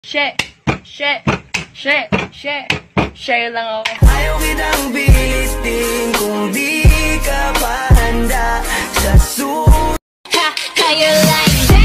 Shake, shake, shake, shake, shake lang ako. Ayaw kitang bilitin kung di ka pa handa sa How you like that?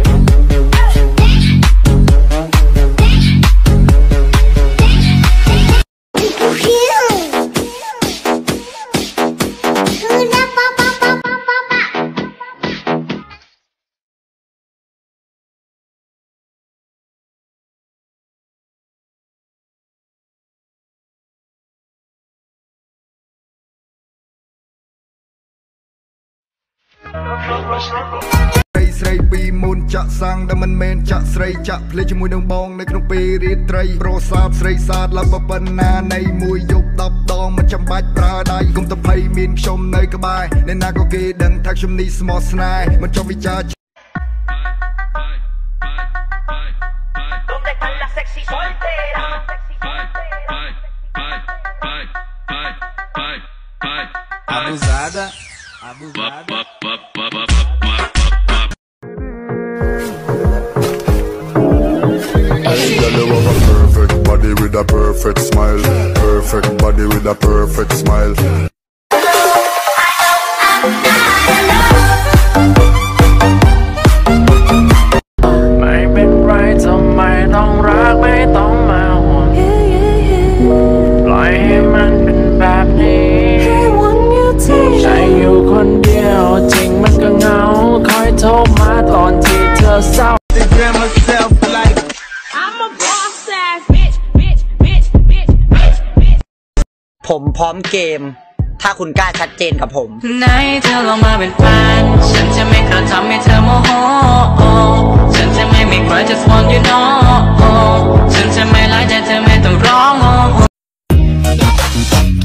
ស្រីពីមុនចាក់សាំងដែលមិនមែនចាក់ស្រីចាក់ភ្លេចជាមួយនឹងបងនៅក្នុងពេលរាត្រីប្រសាទស្រីសាទឡើងប៉ុណ្ណានៃមួយយប់10ដងមិនចាំបាច់ប្រើដៃគុំទៅភ័យមានខ្ញុំនៅក្បែរអ្នកណាក៏គេដឹងថាខ្ញុំនេះស្មោះស្នេហ៍មិនចង់វិចារ Abusada. Girl, you have a perfect body with a perfect smile. Perfect body with a perfect smile. Mày bên right trong màyต้องรักไม่ต้องมาห่วงปล่อยให้มันเป็นแบบนี้ใจอยู่คนเดียวจริงมันก็เหงาคอยโทรมาตอนที่เธอเศร้า I'm a boss ass bitch, bitch, bitch, bitch, bitch, bitch. ผมพร้อมเกมถ้าคุณกล้าชัดเจนกับผมไหนเธอลองมาเป็นแฟนฉันจะไม่กระทำให้เธอโมโหฉันจะไม่มีใคร just want you know ฉันจะไม่ไล่แต่เธอไม่ต้องร้อง